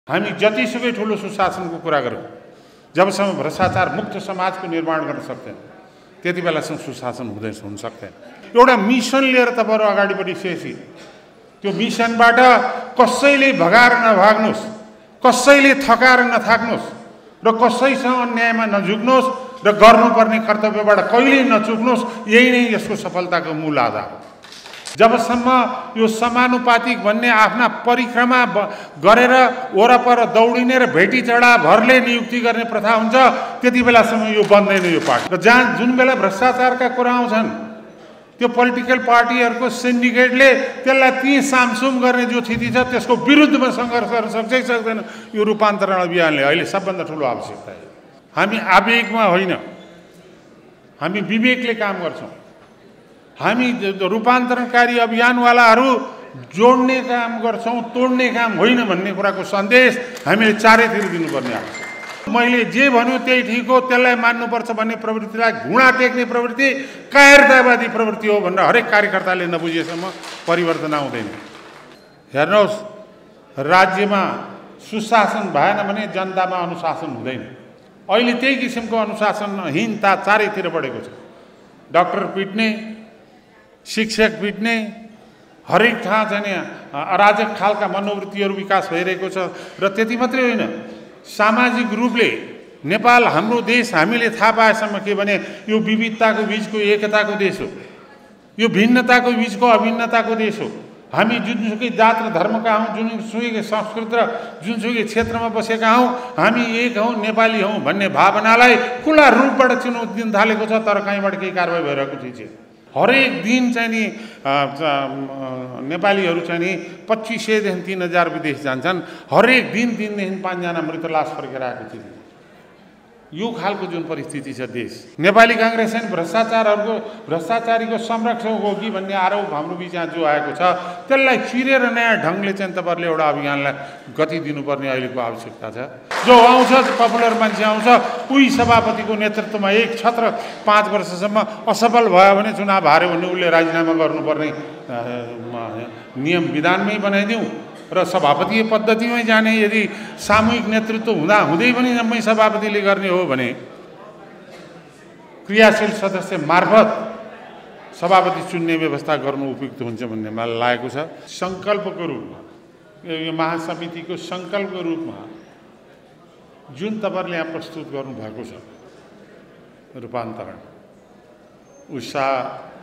हामी जतिसुकै ठुलो सुशासनको कुरा गरौँ, जबसम्म भ्रष्टाचार मुक्त समाजको निर्माण गर्न सक्दैन त्यति बेलासम्म सुशासन हुन सक्दैन। एउटा मिसन लिएर तपाईहरु अगाडि बढिसकेपछि त्यो मिसनबाट कसैले भगाएर नभाग्नुस्, कसैले थकाएर नथाक्नुस् र कसैसँग अन्यायमा नझुक्नुस् र गर्नुपर्ने कर्तव्यबाट कहिल्यै नचुक्नुस्, यही नै यसको सफलताको मूल आधार हो। जबसम्म यो समानुपातिक भन्ने आफ्ना परिक्रमा गरेर वरपर दौडिने र भेटी चढा भरले नियुक्ति गर्ने प्रथा हुन्छ, त्यति बेलासम्म यो बन्दैन यो पार्टी। र जहाँ जुन बेला भ्रष्टाचारका कुरा आउँछन् त्यो पोलिटिकल पार्टीहरूको सिन्डिकेटले त्यसलाई ती सामसुम गर्ने जो स्थिति छ त्यसको विरुद्धमा सङ्घर्ष गर्न सक्छ कि सक्दैन, यो रूपान्तरण अभियानले अहिले सबभन्दा ठुलो आवश्यकता हो। हामी आवेगमा होइन, हामी विवेकले काम गर्छौँ। हामी रूपान्तरणकारी अभियानवालाहरू जोड्ने काम गर्छौँ, तोड्ने काम होइन भन्ने कुराको सन्देश हामीले चारैतिर दिनुपर्ने आवश्यक। मैले जे भन्यो त्यही ठिक हो, त्यसलाई मान्नुपर्छ भन्ने प्रवृत्तिलाई घुँडा टेक्ने प्रवृत्ति कायरतावादी प्रवृत्ति हो भनेर हरेक कार्यकर्ताले नबुझेसम्म परिवर्तन आउँदैन। हेर्नुहोस्, राज्यमा सुशासन भएन भने जनतामा अनुशासन हुँदैन। अहिले त्यही किसिमको अनुशासनहीनता चारैतिर बढेको छ। डाक्टर पिट्ने, शिक्षक पिट्ने, हरेक ठाउँ चाहिँ अराजक खालका मनोवृत्तिहरू विकास भइरहेको छ। र त्यति मात्रै होइन, सामाजिक रूपले नेपाल हाम्रो देश हामीले थाहा पाएसम्म के भने यो विविधताको बीचको एकताको देश हो, यो भिन्नताको बीचको अभिन्नताको देश हो। हामी जुनसुकै जात र धर्मका हौँ, जुनसुकै संस्कृति र जुनसुकै क्षेत्रमा बसेका हौँ, हामी एक हौँ, नेपाली हौँ भन्ने भावनालाई खुला रूपबाट चुनौती दिन थालेको छ। तर कहीँबाट केही कारवाही भइरहेको थिएन। हरेक दिन चाहिँ नि नेपालीहरू चाहिँ नि 2500 देखि 3000 विदेश जान्छन्। हरेक दिन 3 देखि 5 जना मृत लास फर्केर आएको थियो। यो खालको जुन परिस्थिति छ देश, नेपाली कांग्रेस चाहिँ भ्रष्टाचारीको संरक्षक हो कि भन्ने आरोप हाम्रो बिचमा जो आएको छ, त्यसलाई चिरेर नयाँ ढङ्गले चाहिँ तपाईहरुले एउटा अभियानलाई गति दिनुपर्ने अहिलेको आवश्यकता छ। जो आउँछ पपुलर मान्छे आउँछ, उही सभापतिको नेतृत्वमा एक छत्र 5 वर्षसम्म असफल भयो भने चुनाव हार्यो भने उसले राजीनामा गर्नुपर्ने नियम विधानमै बनाइदिउँ र सभापतीय पद्धतिमै जाने। यदि सामूहिक नेतृत्व हुँदै पनि जम्मै सभापतिले गर्ने हो भने क्रियाशील सदस्य मार्फत सभापति चुन्ने व्यवस्था गर्नु उपयुक्त हुन्छ भन्ने मलाई लागेको छ। संकल्पको रूपमा यो महासमितिको संकल्पको रूपमा जुन तपाईहरुले यहाँ प्रस्तुत गर्नु भएको छ, रूपान्तरण, उत्साह,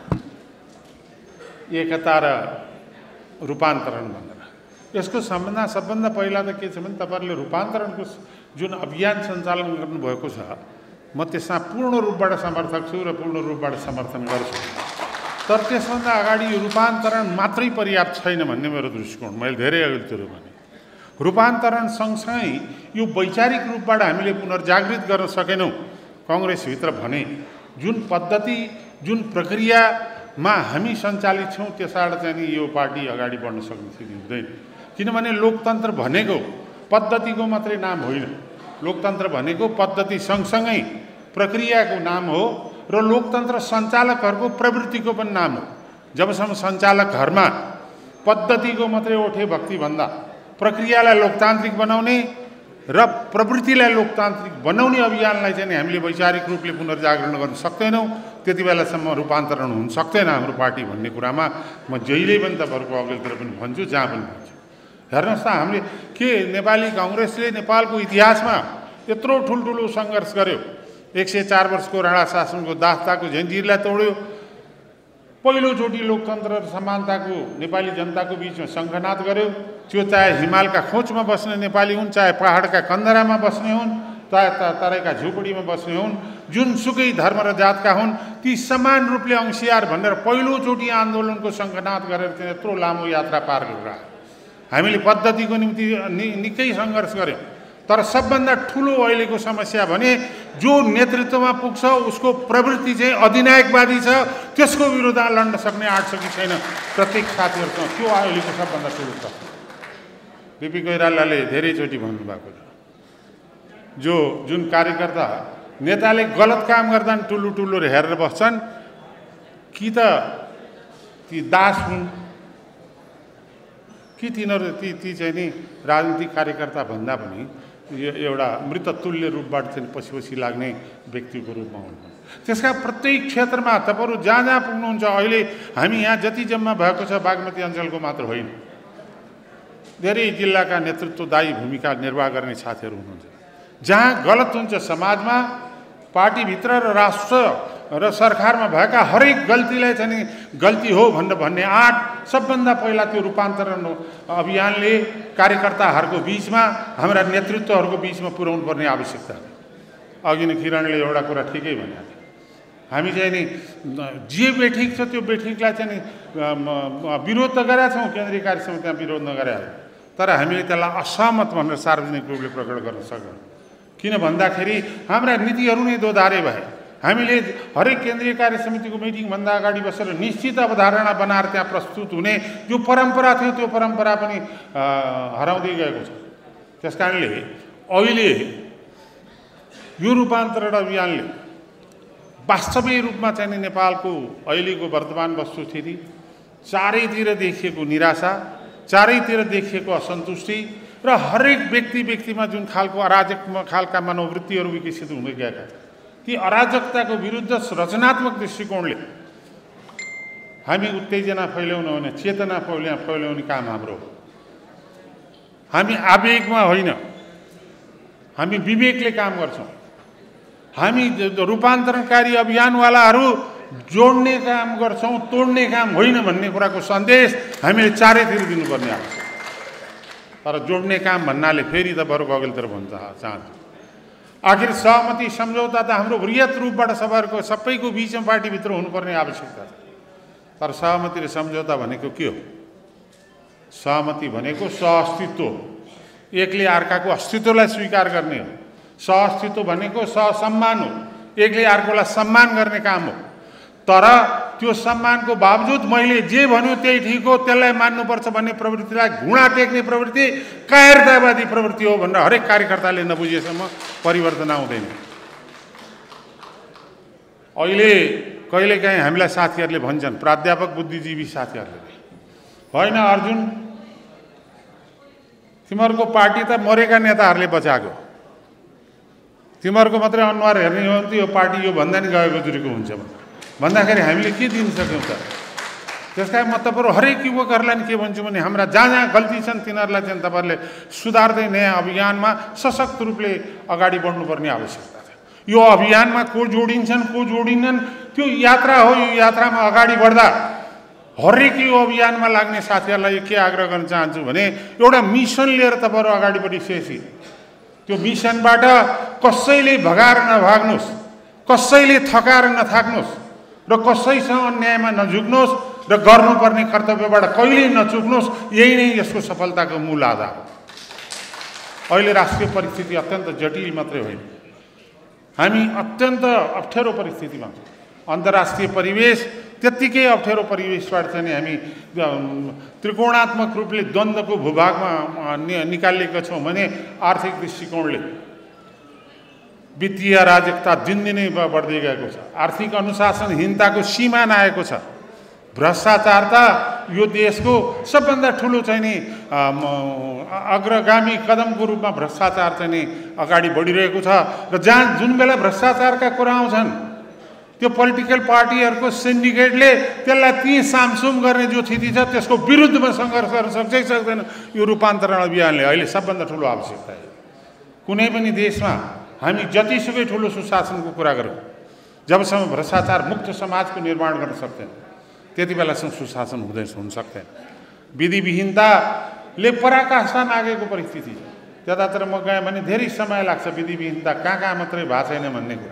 एकता र रूपान्तरण भनेर, यसको सबभन्दा पहिला त के छ भने तपाईहरुले रूपान्तरणको जुन अभियान सञ्चालन गर्नुभएको छ, म त्यसमा पूर्ण रूपबाट समर्थक छु र पूर्ण रूपबाट समर्थन गर्छु। तर त्यसभन्दा अगाडि यो रूपान्तरण मात्रै पर्याप्त छैन भन्ने मेरो दृष्टिकोण। मैले धेरै अघिल्तिर भने रूपान्तरण सँगसँगै यो वैचारिक रूपबाट हामीले पुनर्जागृत गर्न सकेनौँ कांग्रेसभित्र भने जुन पद्धति, जुन प्रक्रियामा हामी सञ्चालित छौँ त्यसबाट चाहिँ यो पार्टी अगाडि बढ्न सक्ने स्थिति हुँदैन। किनभने लोकतन्त्र भनेको पद्धतिको मात्रै नाम होइन, लोकतन्त्र भनेको पद्धति सँगसँगै प्रक्रियाको नाम हो र लोकतन्त्र सञ्चालकहरूको प्रवृत्तिको पनि नाम हो। जबसम्म सञ्चालकहरूमा पद्धतिको मात्रै ओठे भक्ति भन्दा प्रक्रियालाई लोकतान्त्रिक बनाउने र प्रवृत्तिलाई लोकतान्त्रिक बनाउने अभियानलाई चाहिँ हामीले वैचारिक रूपले पुनर्जागरण गर्न सक्दैनौँ, त्यति बेलासम्म रूपान्तरण हुन सक्दैन हाम्रो पार्टी भन्ने कुरामा म जहिले पनि तपाईहरुको अघिल्तिर पनि भन्छु, जहाँ पनि भन्छु। हेर्नुहोस् त, हामीले के नेपाली कांग्रेसले नेपालको इतिहासमा यत्रो ठुल्ठुलो सङ्घर्ष गर्यो। 104 वर्षको राणा शासनको दास्ताको जन्जिरलाई तोड्यो। पहिलोचोटि लोकतन्त्र र समानताको नेपाली जनताको बीचमा सङ्घनाद गर्यो। त्यो चाहे हिमालका खोचमा बस्ने नेपाली हुन्, चाहे पहाडका कन्दरामा बस्ने हुन्, चाहे तराईका झुपडीमा बस्ने हुन्, जुनसुकै धर्म र जातका हुन्, ती समान रूपले अंशियार भनेर पहिलोचोटि आन्दोलनको सङ्घनाद गरेर त्यत्रो लामो यात्रा पार गरेर हामीले पद्धतिको निम्ति निकै सङ्घर्ष गर्यौँ। तर सबभन्दा ठुलो अहिलेको समस्या भने जो नेतृत्वमा पुग्छ उसको प्रवृत्ति चाहिँ अधिनायकवादी छ, त्यसको विरुद्ध लड्न सक्ने आँटसकी छैन प्रत्येक साथीहरूसँग। त्यो अहिलेको सबभन्दा ठुलो प्रश्न। बीपी कोइरालाले धेरैचोटि भन्नुभएको छ, जुन कार्यकर्ता नेताले गलत काम गर्दा टुल्लु हेरेर बस्छन्, कि त ती दास हुन् कि तिनीहरू ती चाहिँ नि राजनीतिक कार्यकर्ता भन्दा पनि एउटा मृततुल्य रूपबाट चाहिँ पछि लाग्ने व्यक्तिको रूपमा हुनुहुन्छ। त्यसका प्रत्येक क्षेत्रमा तपाईँहरू जहाँ जहाँ पुग्नुहुन्छ, अहिले हामी यहाँ जति जम्मा भएको छ बागमती अञ्चलको मात्र होइन, धेरै जिल्लाका नेतृत्वदायी भूमिका निर्वाह गर्ने साथीहरू हुनुहुन्छ। जहाँ गलत हुन्छ समाजमा, पार्टीभित्र र राष्ट्र र सरकारमा भएका हरेक गल्तीलाई चाहिँ नि गल्ती हो भनेर भन्ने आँट सबभन्दा पहिला त्यो रूपान्तरण अभियानले कार्यकर्ताहरूको बिचमा, हाम्रा नेतृत्वहरूको बिचमा पुर्याउनु पर्ने आवश्यकता छ। अघि नै किरणले एउटा कुरा ठिकै भनेको थियो, हामी चाहिँ नि जे बेठिक छ त्यो बेठिकलाई चाहिँ नि विरोध त गरेका छौँ, केन्द्रीय कार्य समितिमा विरोध नगरेका, तर हामीले त्यसलाई असहमत भनेर सार्वजनिक रूपले प्रकट गर्न सक्दैनौँ। किन भन्दाखेरि हाम्रा नीतिहरू नै दोधारे भए। हामीले हरेक केन्द्रीय कार्य समितिको मिटिङभन्दा अगाडि बसेर निश्चित अवधारणा बनाएर त्यहाँ प्रस्तुत हुने जो परम्परा थियो त्यो परम्परा पनि हराउँदै गएको छ। त्यस कारणले अहिले यो रूपान्तरण अभियानले वास्तविक रूपमा चाहिँ नेपालको अहिलेको वर्तमान वस्तुस्थिति, चारैतिर देखिएको निराशा, चारैतिर देखिएको असन्तुष्टि र हरेक व्यक्तिमा जुन खालको अराजक खालका मनोवृत्तिहरू विकसित हुँदै गएका ती अराजकताको विरुद्ध रचनात्मक दृष्टिकोणले हामी उत्तेजना फैल्याउनु भने चेतना फैल्याउने काम हाम्रो हो। हामी आवेगमा होइन, हामी विवेकले काम गर्छौँ। हामी रूपान्तरणकारी अभियानवालाहरू जोड्ने काम गर्छौँ, तोड्ने काम होइन भन्ने कुराको सन्देश हामीले चारैतिर दिनुपर्ने आवश्यक। तर जोड्ने काम भन्नाले फेरि त बरु अघिल्तिर भन्न चाहन्छु। आखिर सहमति सम्झौता त हाम्रो वृहत रूपबाट सबैको बिचमा पार्टीभित्र हुनुपर्ने आवश्यकता छ। तर सहमति र सम्झौता भनेको के हो? सहमति भनेको सहअस्तित्व हो, एकले अर्काको अस्तित्वलाई स्वीकार गर्ने हो। सहअस्तित्व भनेको सहसम्मान हो, एकले अर्कोलाई सम्मान गर्ने काम हो। तर त्यो सम्मानको बावजुद मैले जे भन्यो त्यही ठिक हो, त्यसलाई मान्नुपर्छ भन्ने प्रवृत्तिलाई घुँडा टेक्ने प्रवृत्ति कायरतावादी प्रवृत्ति हो भनेर हरेक कार्यकर्ताले नबुझेसम्म परिवर्तन आउँदैन। अहिले कहिलेकाहीँ हामीलाई साथीहरूले भन्छन्, प्राध्यापक बुद्धिजीवी साथीहरूले, होइन अर्जुन तिमीहरूको पार्टी त मरेका नेताहरूले बचाएको, तिमीहरूको मात्रै अनुहार हेर्ने हो भने त यो पार्टी यो भन्दा नि गएको जुरेको हुन्छ भन्दाखेरि हामीले के दिन सक्यौँ त? त्यस कारण म तपाईँहरू हरेक युवकहरूलाई नि के भन्छु भने हाम्रा जहाँ जहाँ गल्ती छन् तिनीहरूलाई चाहिँ तपाईँहरूले सुधार्दै नयाँ अभियानमा सशक्त रूपले अगाडि बढ्नुपर्ने आवश्यकता छ। यो अभियानमा को जोडिन्छन् को जोडिन्नन् त्यो यात्रा हो। यो यात्रामा अगाडि बढ्दा हरेक यो अभियानमा लाग्ने साथीहरूलाई के आग्रह गर्न चाहन्छु भने एउटा मिसन लिएर तपाईँहरू अगाडि बढिसकेपछि त्यो मिसनबाट कसैले भगाएर नभाग्नुहोस्, कसैले थकाएर नथाक्नुहोस् र कसैसँग अन्यायमा नझुक्नुहोस् र गर्नुपर्ने कर्तव्यबाट कहिल्यै नचुक्नुहोस्। यही नै यसको सफलताको मूल आधार हो। अहिले राष्ट्रिय परिस्थिति अत्यन्त जटिल मात्रै होइन, हामी अत्यन्त अप्ठ्यारो परिस्थितिमा छौँ। अन्तर्राष्ट्रिय परिवेश त्यत्तिकै अप्ठ्यारो परिवेशबाट चाहिँ हामी त्रिकोणात्मक रूपले द्वन्द्वको भूभागमा निकालिएका छौँ भने आर्थिक दृष्टिकोणले वित्तीय अराजकता दिनदिनै बढ्दै गएको छ। आर्थिक अनुशासनहीनताको सीमा नआएको छ। भ्रष्टाचार त यो देशको सबभन्दा ठुलो चाहिँ नि अग्रगामी कदमको रूपमा भ्रष्टाचार चाहिँ नि अगाडि बढिरहेको छ। र जहाँ जुन बेला भ्रष्टाचारका कुरा आउँछन् त्यो पोलिटिकल पार्टीहरूको सिन्डिकेटले त्यसलाई ती सामसुम गर्ने जो स्थिति छ त्यसको विरुद्धमा सङ्घर्ष गर्न सक्छै सक्दैन। यो रूपान्तरण अभियानले अहिले सबभन्दा ठुलो आवश्यकता हो। कुनै पनि देशमा हामी जतिसुकै ठुलो सुशासनको कुरा गरौँ, जबसम्म भ्रष्टाचार मुक्त समाजको निर्माण गर्न सक्दैन त्यति बेलासम्म सुशासन हुन सक्दैन। विधिविहीनताले पराकाष्ठा मागेको परिस्थिति छ। त्यतातिर म गएँ भने धेरै समय लाग्छ विधिविहीनता कहाँ मात्रै भएको छैन भन्ने कुरा।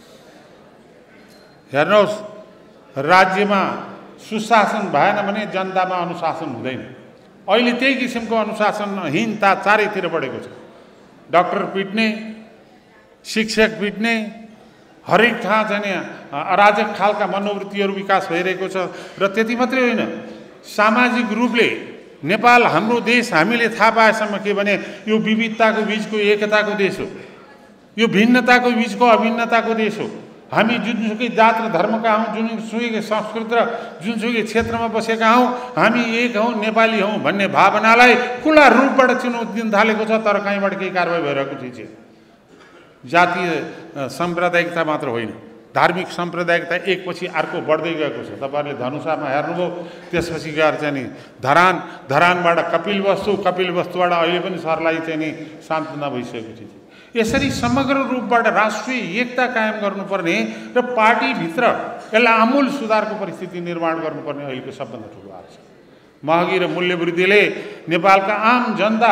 हेर्नुहोस्, राज्यमा सुशासन भएन भने जनतामा अनुशासन हुँदैन। अहिले त्यही किसिमको अनुशासनहीनता चारैतिर बढेको छ। डाक्टर पिट्ने, शिक्षक पिट्ने, हरेक ठाउँ चाहिँ अराजक खालका मनोवृत्तिहरू विकास भइरहेको छ। र त्यति मात्रै होइन, सामाजिक रूपले नेपाल हाम्रो देश हामीले थाहा पाएसम्म के भने यो विविधताको बिचको एकताको देश हो, यो भिन्नताको बिचको अभिन्नताको देश हो। हामी जुनसुकै जात र धर्मका हौँ, जुनसुकै संस्कृत र जुनसुकै क्षेत्रमा बसेका हौँ, हामी एक हौँ, नेपाली हौँ भन्ने भावनालाई खुला रूपबाट चुनौती दिन थालेको छ। तर कहीँबाट केही कारवाही भइरहेको थिएन। जातीय साम्प्रदायिकता मात्र होइन, धार्मिक साम्प्रदायिकता एकपछि अर्को बढ्दै गएको छ। तपाईँहरूले धनुषामा हेर्नुभयो, त्यसपछि गएर चाहिँ नि धरानबाट कपिलवस्तुबाट अहिले पनि सर्लाही चाहिँ नि सान्त्वना भइसकेको थियो। यसरी समग्र रूपबाट राष्ट्रिय एकता कायम गर्नुपर्ने र पार्टीभित्र यसलाई आमूल सुधारको परिस्थिति निर्माण गर्नुपर्ने अहिलेको सबभन्दा ठुलो आवश्यक। महँगी र मूल्यवृद्धिले नेपालका आम जनता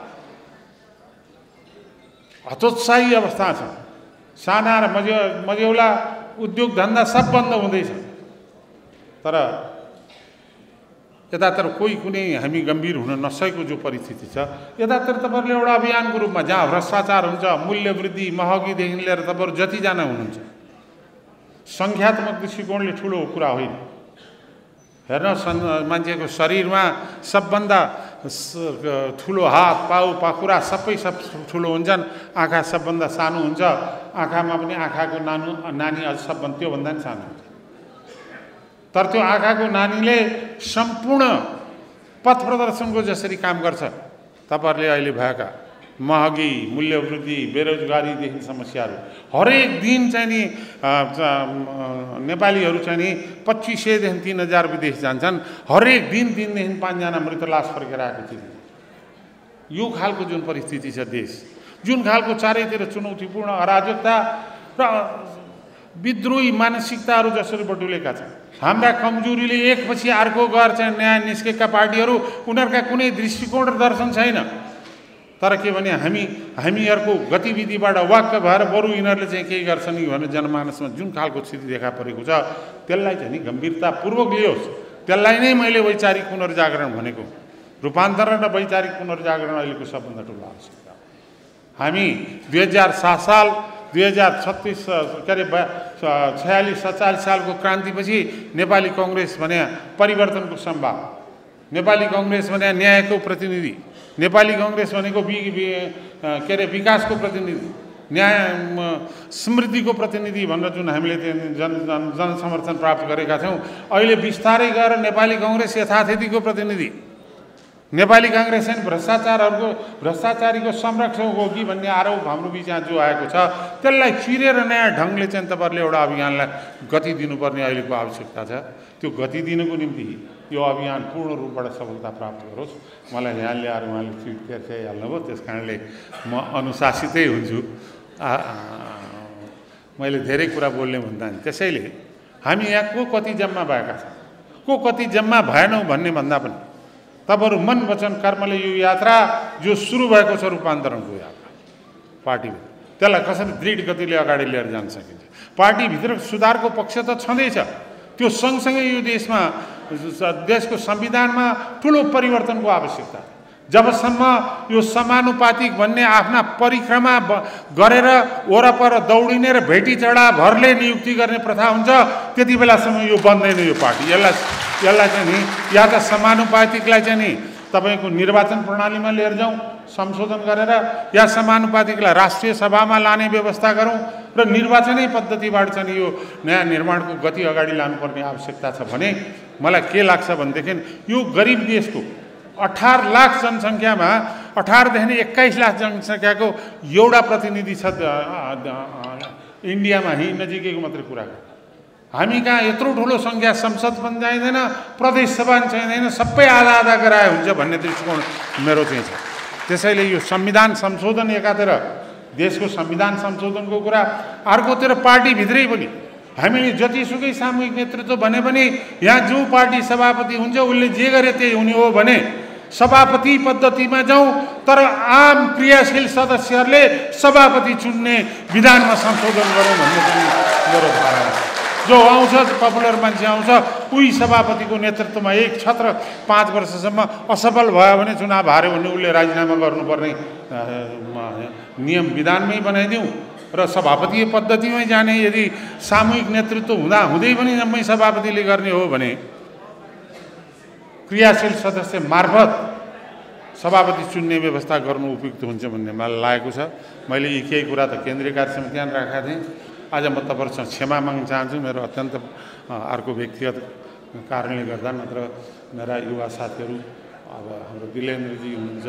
हतोत्साही अवस्था छ। साना र मझौला उद्योग धन्दा सब बन्द हुँदैछ। तर यतातिर कुनै हामी गम्भीर हुन नसकेको जो परिस्थिति छ, यतातिर तपाईँहरूले एउटा अभियानको रूपमा जहाँ भ्रष्टाचार हुन्छ, मूल्य वृद्धि, महँगीदेखि लिएर तपाईँहरू जतिजना हुनुहुन्छ, सङ्ख्यात्मक दृष्टिकोणले ठुलो कुरा होइन। हेर्न, मान्छेको शरीरमा सबभन्दा ठुलो हात, पाउ, पाखुरा सबै ठुलो हुन्छन्, आँखा सबभन्दा सानो हुन्छ, आँखामा पनि आँखाको नानी अझ सबभन्दा त्योभन्दा पनि सानो हुन्छ। तर त्यो आँखाको नानीले सम्पूर्ण पथ प्रदर्शनको जसरी काम गर्छ, तपाईँहरूले अहिले भएका महँगी, मूल्यवृद्धि, बेरोजगारीदेखि समस्याहरू हरेक दिन चाहिँ नि नेपालीहरू चाहिँ नि 2500देखि 3000 विदेश जान्छन्। हरेक दिन 3 देखि 5 जना मृत लास फर्केर आएको थियो। यो खालको जुन परिस्थिति छ देश, जुन खालको चारैतिर चुनौतीपूर्ण अराजकता र विद्रोही मानसिकताहरू जसरी बटुलेका छन्, हाम्रा कमजोरीले एकपछि अर्को गएर चाहिँ नयाँ निस्केका पार्टीहरू, उनीहरूका कुनै दृष्टिकोण र दर्शन छैन। तर के भने हामीहरूको गतिविधिबाट वाक्क भएर बरु यिनीहरूले चाहिँ केही गर्छन् कि भनेर जनमानसमा जुन खालको स्थिति देखा परेको छ, त्यसलाई चाहिँ नि गम्भीरतापूर्वक लियोस्। त्यसलाई नै मैले वैचारिक पुनर्जागरण भनेको। रूपान्तरण र वैचारिक पुनर्जागरण अहिलेको सबभन्दा ठुलो आवश्यकता हो। हामी 2007 साल 2036 के अरे 46-47 सालको क्रान्तिपछि नेपाली कङ्ग्रेस भने परिवर्तनको सम्भाव, नेपाली कङ्ग्रेस भने न्यायको प्रतिनिधि, नेपाली कङ्ग्रेस भनेको के अरे विकासको प्रतिनिधि, न्याय समृद्धिको प्रतिनिधि भनेर जुन हामीले जनसमर्थन प्राप्त गरेका थियौँ, अहिले बिस्तारै गएर नेपाली कङ्ग्रेस यथास्थितिको प्रतिनिधि, नेपाली काङ्ग्रेस चाहिँ भ्रष्टाचारीको संरक्षक हो कि भन्ने आरोप हाम्रो बिचमा जो आएको छ, त्यसलाई चिरेर नयाँ ढङ्गले चाहिँ तपाईँहरूले एउटा अभियानलाई गति दिनुपर्ने अहिलेको आवश्यकता छ। त्यो गति दिनुको निम्ति यो अभियान पूर्ण रूपबाट सफलता प्राप्त गरोस्। मलाई यहाँ ल्याएर उहाँले चिट तेर्साइहाल्नुभयो, त्यस कारणले म अनुशासितै हुन्छु। मैले धेरै कुरा बोल्ने भन्दा नि, त्यसैले हामी यहाँ को कति जम्मा भएका छौँ, को कति जम्मा भएनौँ भन्ने भन्दा पनि तपाईँहरू मन वचन कर्मले यो यात्रा जो सुरु भएको छ रूपान्तरणको यात्रा पार्टीभित्र, त्यसलाई कसरी दृढ गतिले अगाडि लिएर जान सकिन्छ। पार्टीभित्र सुधारको पक्ष त छँदैछ, त्यो सँगसँगै यो देशको संविधानमा ठुलो परिवर्तनको आवश्यकता। जबसम्म यो समानुपातिक भन्ने आफ्ना परिक्रमा गरेर वरपर दौडिने र भेटी चढा भरले नियुक्ति गर्ने प्रथा हुन्छ, त्यति बेलासम्म यो बन्दैन यो पार्टी। यसलाई चाहिँ नि या त समानुपातिकलाई चाहिँ नि तपाईँको निर्वाचन प्रणालीमा लिएर जाउँ संशोधन गरेर, या समानुपातिकलाई राष्ट्रिय सभामा लाने व्यवस्था गरौँ र निर्वाचनै पद्धतिबाट चाहिँ यो नयाँ निर्माणको गति अगाडि लानुपर्ने आवश्यकता छ। भने मलाई के लाग्छ भनेदेखि यो गरिब देशको 18 लाख जनसङ्ख्यामा 18देखि 21 लाख जनसङ्ख्याको एउटा प्रतिनिधि छ इन्डियामा, यहीँ नजिकैको मात्रै कुरा गर्छ। हामी कहाँ यत्रो ठुलो सङ्ख्या संसद पनि चाहिँदैन, प्रदेश सभा पनि चाहिँदैन, सबै आधा आधा गराए हुन्छ भन्ने दृष्टिकोण मेरो चाहिँ छ। त्यसैले यो संविधान संशोधन एकातिर देशको संविधान संशोधनको कुरा, अर्कोतिर पार्टीभित्रै पनि हामीले जतिसुकै सामूहिक नेतृत्व भने पनि यहाँ जो पार्टी सभापति हुन्छ उसले जे गरे त्यही हुने हो भने सभापति पद्धतिमा जाउँ, तर आम क्रियाशील सदस्यहरूले सभापति चुन्ने विधानमा संशोधन गरौँ भन्ने पनि मेरो धारणा छ। जो आउँछ पपुलर मान्छे आउँछ, उही सभापतिको नेतृत्वमा एक छत्र 5 वर्षसम्म असफल भयो भने चुनाव हार्यो भने उसले राजीनामा गर्नुपर्ने नियम विधानमै बनाइदिउँ र सभापतीय पद्धतिमै जाने। यदि सामूहिक नेतृत्व हुँदै पनि जम्मै सभापतिले गर्ने हो भने क्रियाशील सदस्य मार्फत सभापति चुन्ने व्यवस्था गर्नु उपयुक्त हुन्छ भन्ने मलाई लागेको छ। मैले यी केही कुरा त केन्द्रीय कार्य समितिमा राखेका थिएँ। आज म तपाईँहरूसँग क्षमा माग्न चाहन्छु। मेरो अत्यन्त अर्को व्यक्तिगत कारणले गर्दा, नत्र मेरा युवा साथीहरू, अब हाम्रो दिलेन्द्रजी हुनुहुन्छ,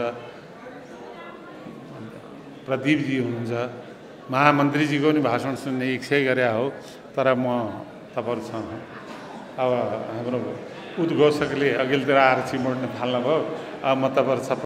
प्रदीपजी हुनुहुन्छ, महामन्त्रीजीको पनि भाषण सुन्ने इच्छै गरे हो, तर म तपाईँहरूसँग अब हाम्रो उद्घोषकले अघिल्तिर आएर चिमोड्न थाल्नुभयो। अब म तपाईँहरू